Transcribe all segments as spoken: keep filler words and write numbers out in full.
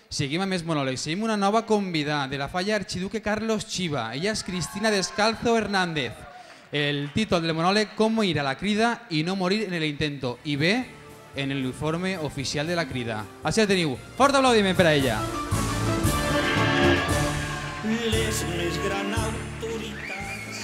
Seguim amb més monòlegs. Seguim una nova convidada de la falla Archiduque Carlos Chiva. Ella és Cristina Descalzo Hernández. El títol del monòleg, Com ir a la crida i no morir en el intento. I ve en l'informe oficial de la crida. Així la teniu. Fort aplaudiment per a ella. Les més gran autoritats.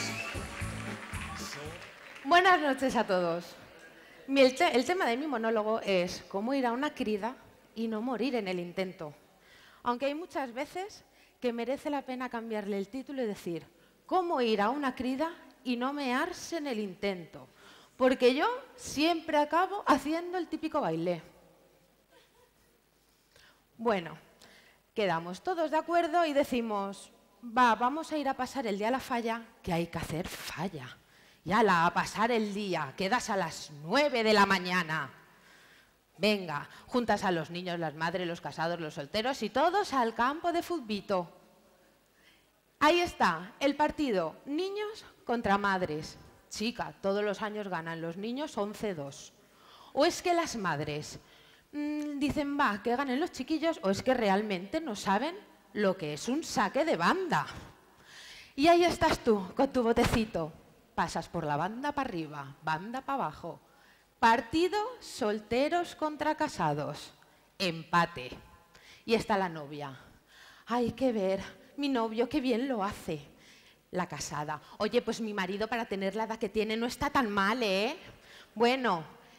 Buenas noches a todos. El, te el tema de mi monólogo es cómo ir a una crida y no morir en el intento. Aunque hay muchas veces que merece la pena cambiarle el título y decir cómo ir a una crida y no mearse en el intento. Porque yo siempre acabo haciendo el típico baile. Bueno, quedamos todos de acuerdo y decimos, va, vamos a ir a pasar el día a la falla, que hay que hacer falla. Y ala, a pasar el día, quedas a las nueve de la mañana. Venga, juntas a los niños, las madres, los casados, los solteros y todos al campo de futbito. Ahí está, el partido, niños contra madres. Chica, todos los años ganan los niños once dos. O es que las madres mmm, dicen, va, que ganen los chiquillos, o es que realmente no saben lo que es un saque de banda. Y ahí estás tú, con tu botecito. Pasas por la banda para arriba, banda para abajo. Partido solteros contra casados. Empate. Y está la novia. Hay que ver, mi novio qué bien lo hace. La casada. Oye, pues mi marido para tener la edad que tiene no está tan mal, ¿eh? Bueno,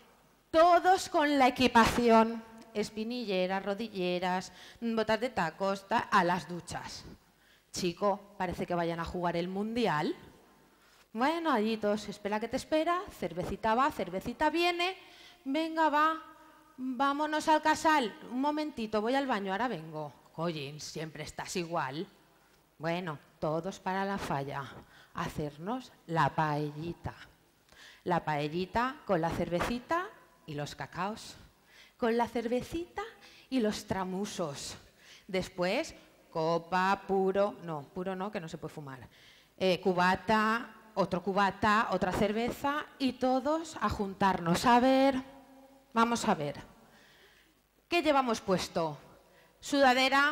todos con la equipación. Espinilleras, rodilleras, botas de tacos, a las duchas. Chico, parece que vayan a jugar el mundial. Bueno, allí todos, espera que te espera, cervecita va, cervecita viene, venga, va, vámonos al casal, un momentito, voy al baño, ahora vengo. Oye, siempre estás igual. Bueno, todos para la falla, hacernos la paellita. La paellita con la cervecita y los cacaos, con la cervecita y los tramusos. Después, copa, puro, no, puro no, que no se puede fumar, eh, cubata, otro cubata, otra cerveza y todos a juntarnos. A ver, vamos a ver. ¿Qué llevamos puesto? Sudadera,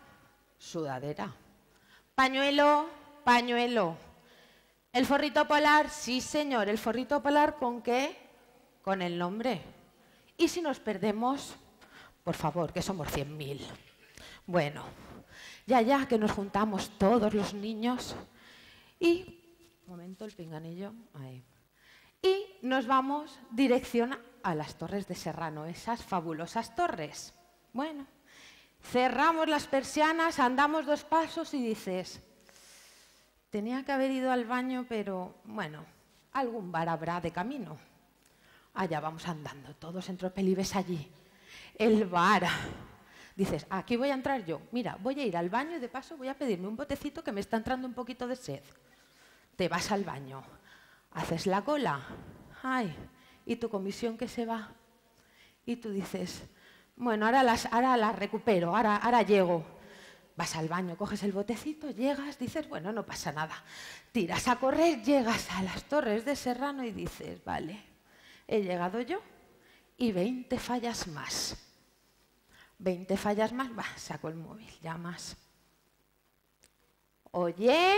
sudadera. Pañuelo, pañuelo. ¿El forrito polar? Sí, señor. ¿El forrito polar con qué? Con el nombre. ¿Y si nos perdemos? Por favor, que somos cien mil. Bueno, ya, ya, que nos juntamos todos los niños y... Un momento, el pinganillo, ahí. Y nos vamos dirección a las Torres de Serrano, esas fabulosas torres. Bueno, cerramos las persianas, andamos dos pasos y dices, tenía que haber ido al baño, pero bueno, algún bar habrá de camino. Allá vamos andando, todos en tropelibes allí. El bar. Dices, aquí voy a entrar yo. Mira, voy a ir al baño y de paso voy a pedirme un botecito que me está entrando un poquito de sed. Te vas al baño, haces la cola, ay, y tu comisión que se va. Y tú dices, bueno, ahora las, ahora las recupero, ahora, ahora llego. Vas al baño, coges el botecito, llegas, dices, bueno, no pasa nada. Tiras a correr, llegas a las Torres de Serrano y dices, vale, he llegado yo y veinte fallas más. veinte fallas más, va, saco el móvil, llamas. Oye...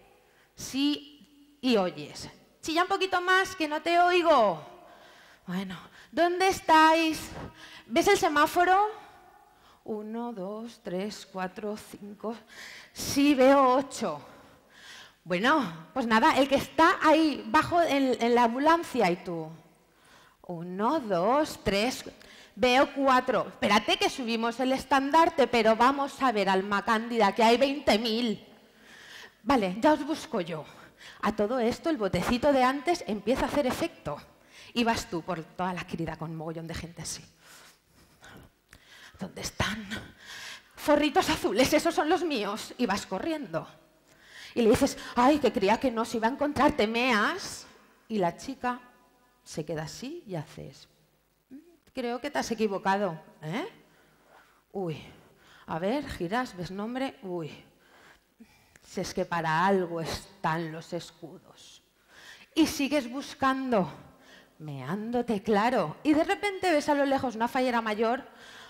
Sí, y oyes. Chilla un poquito más, que no te oigo. Bueno, ¿dónde estáis? ¿Ves el semáforo? Uno, dos, tres, cuatro, cinco... Sí, veo ocho. Bueno, pues nada, el que está ahí, bajo en, en la ambulancia y tú. Uno, dos, tres... Veo cuatro. Espérate que subimos el estandarte, pero vamos a ver, Alma Cándida, que hay veinte mil. Vale, ya os busco yo. A todo esto, el botecito de antes empieza a hacer efecto. Y vas tú por toda la crida con un mogollón de gente así. ¿Dónde están? Forritos azules, esos son los míos. Y vas corriendo. Y le dices, ay, que creía que no se iba a encontrar, te meas. Y la chica se queda así y haces, creo que te has equivocado, ¿eh? Uy, a ver, giras, ves nombre, uy. Si es que para algo están los escudos. Y sigues buscando, meándote, claro. Y de repente ves a lo lejos una fallera mayor.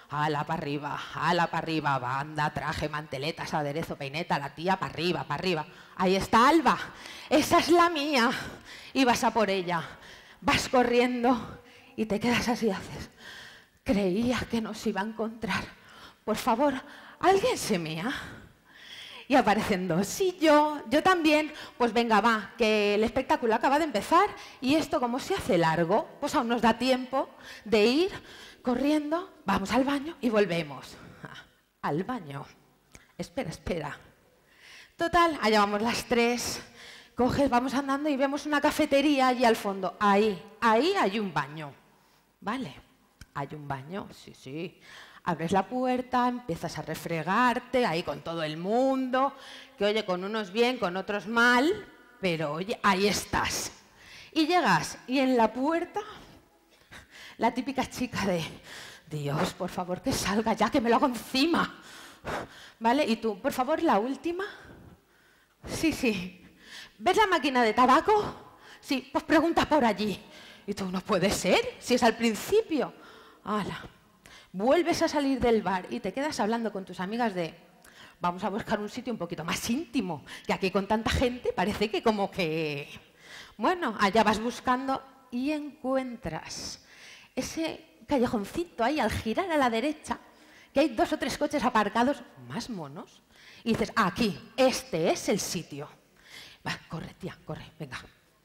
ala para arriba, ala para arriba, banda, traje, manteletas, aderezo, peineta, la tía para arriba, para arriba. Ahí está Alba, esa es la mía. Y vas a por ella, vas corriendo y te quedas así y haces. Creía que nos iba a encontrar. Por favor, ¿alguien se mea? Y aparecen dos. Sí, yo, yo también. Pues venga, va, que el espectáculo acaba de empezar y esto como se hace largo, pues aún nos da tiempo de ir corriendo, vamos al baño y volvemos. Al baño. Espera, espera. Total, allá vamos las tres. Coges, vamos andando y vemos una cafetería allí al fondo. Ahí, ahí hay un baño. ¿Vale? Hay un baño, sí, sí. Abres la puerta, empiezas a refregarte ahí con todo el mundo, que oye, con unos bien, con otros mal, pero oye, ahí estás. Y llegas y en la puerta, la típica chica de, Dios, por favor, que salga ya, que me lo hago encima. ¿Vale? Y tú, por favor, la última. Sí, sí. ¿Ves la máquina de tabaco? Sí, pues pregunta por allí. Y tú, no puede ser, si es al principio. ¡Hala! Vuelves a salir del bar y te quedas hablando con tus amigas de vamos a buscar un sitio un poquito más íntimo, que aquí con tanta gente parece que como que... Bueno, allá vas buscando y encuentras ese callejoncito ahí al girar a la derecha, que hay dos o tres coches aparcados más monos, y dices, aquí, este es el sitio. Va, corre, tía, corre, venga.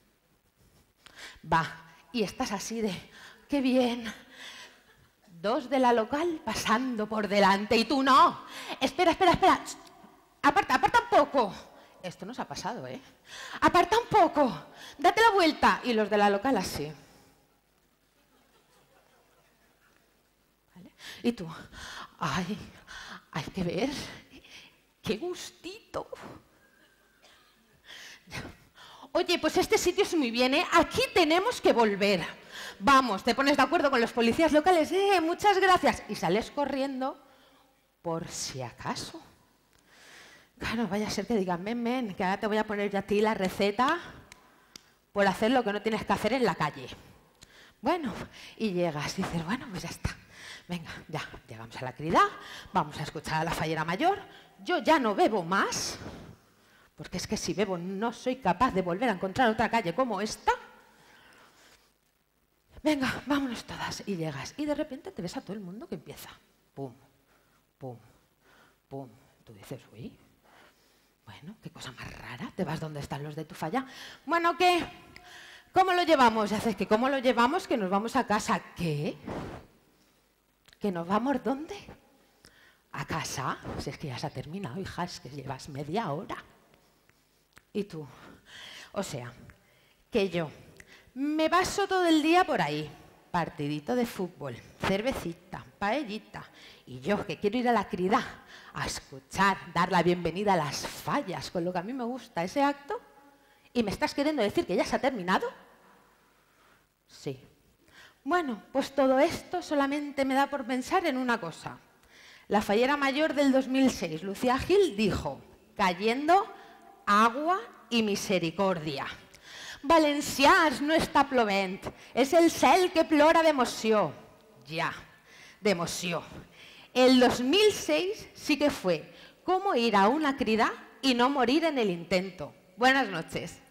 Va, y estás así de, qué bien... Dos de la local pasando por delante y tú no. Espera, espera, espera. Aparta, aparta un poco. Esto nos ha pasado, ¿eh? Aparta un poco. Date la vuelta. Y los de la local así. ¿Vale? Y tú, ay, hay que ver. ¡Qué gustito! Oye, pues este sitio es muy bien, ¿eh? Aquí tenemos que volver. Vamos, te pones de acuerdo con los policías locales, ¡eh, muchas gracias! Y sales corriendo por si acaso. Claro, vaya a ser que digan, ven, ven, que ahora te voy a poner yo a ti la receta por hacer lo que no tienes que hacer en la calle. Bueno, y llegas y dices, bueno, pues ya está. Venga, ya, llegamos a la crida, vamos a escuchar a la fallera mayor. Yo ya no bebo más, porque es que si bebo no soy capaz de volver a encontrar otra calle como esta. Venga, vámonos todas. Y llegas. Y de repente te ves a todo el mundo que empieza. Pum, pum, pum. Tú dices, uy, bueno, qué cosa más rara. Te vas donde están los de tu falla. Bueno, ¿qué? ¿Cómo lo llevamos? Y haces que, ¿cómo lo llevamos? Que nos vamos a casa. ¿Qué? ¿Que nos vamos dónde? ¿A casa? Si es que ya se ha terminado, hija, es que llevas media hora. Y tú, o sea, que yo... Me paso todo el día por ahí, partidito de fútbol, cervecita, paellita, y yo que quiero ir a la crida a escuchar, dar la bienvenida a las fallas, con lo que a mí me gusta ese acto, y me estás queriendo decir que ya se ha terminado. Sí. Bueno, pues todo esto solamente me da por pensar en una cosa. La fallera mayor del dos mil seis, Lucía Gil, dijo, cayendo agua y misericordia. Valencians no està plovent, és el cel que plora d'emoció. Ya, de emoció. El dos mil seis sí que fue cómo ir a una crida y no morir en el intento. Buenas noches.